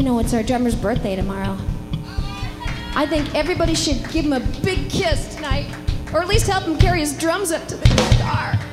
know, it's our drummer's birthday tomorrow. I think everybody should give him a big kiss tonight, or at least help him carry his drums up to the guitar.